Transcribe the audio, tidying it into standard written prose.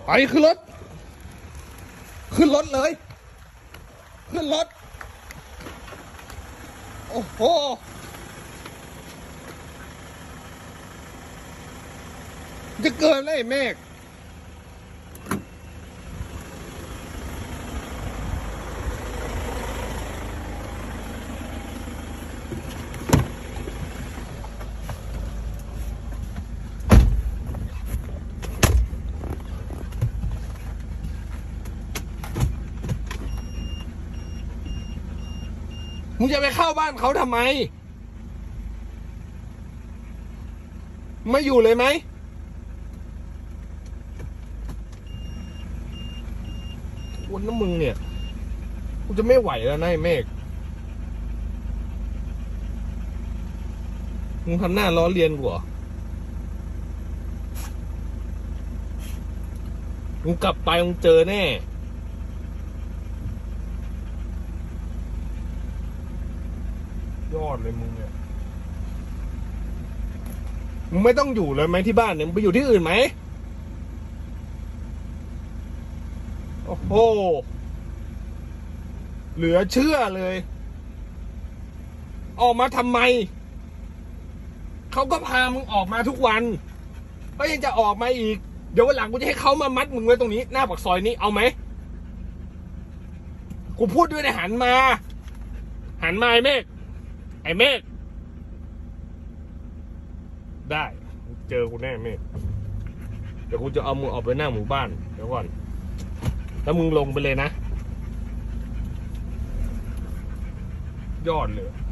ไปขึ้นรถขึ้นรถเลยขึ้นรถโอ้โหจะเกินเลยเมฆมึงจะไปเข้าบ้านเขาทำไมไม่อยู่เลยไหมวันน้ำมึงเนี่ยกูจะไม่ไหวแล้วนะไอ้เมฆมึงทำหน้าล้อเลียนกูเหรอมึงกลับไปมึงเจอแน่ยอดเลยมึงเนี่ยมึงไม่ต้องอยู่เลยไหมที่บ้านเนี่ยมึงไปอยู่ที่อื่นไหมโอ้โหเหลือเชื่อเลยออกมาทำไมเขาก็พามึงออกมาทุกวันก็ยังจะออกมาอีกเดี๋ยววันหลังกูจะให้เขามามัดมึงไว้ตรงนี้หน้าปากซอยนี้เอาไหมกูพูดด้วยนะหันมาไอ้เมฆไอ้เมฆได้เจอกูแน่เมฆเดี๋ยวกูจะเอามึงออกไปหน้าหมู่บ้านเดี๋ยวก่อนแล้วมึงลงไปเลยนะยอดเลย